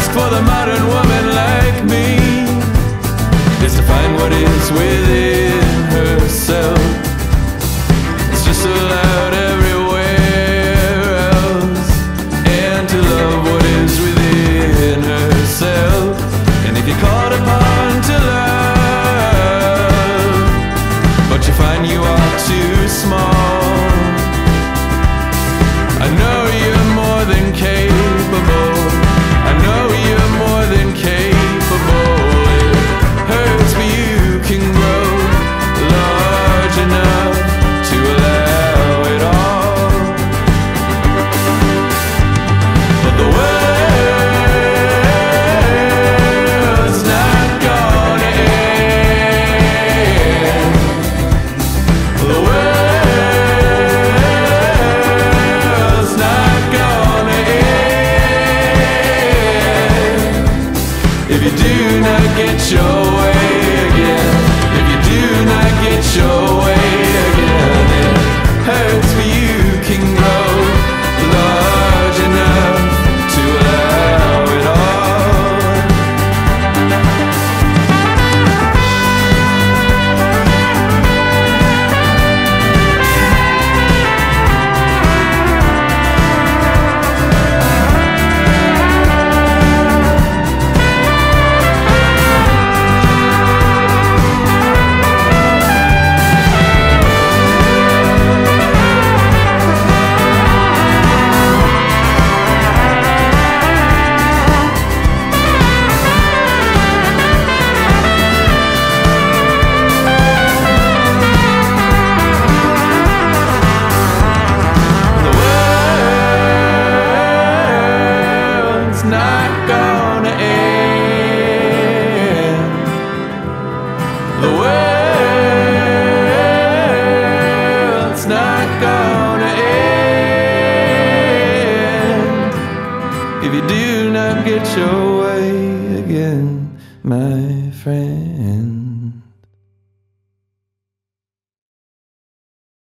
task for the modern woman like me is to find what is within herself. It's just so loud everywhere else, and to love what is within herself. And if you're called upon to love, but you find you are too small, I know you're more than capable. I know you're more than capable. It hurts, but you can grow large enough to allow it all. But the world's not gonna end. The world's not gonna end if you do not get your way again. If you do not get your way again, it hurts, but you can grow large enough to allow it all. Not gonna end. The world's not gonna end if you do not get your way again, my friend.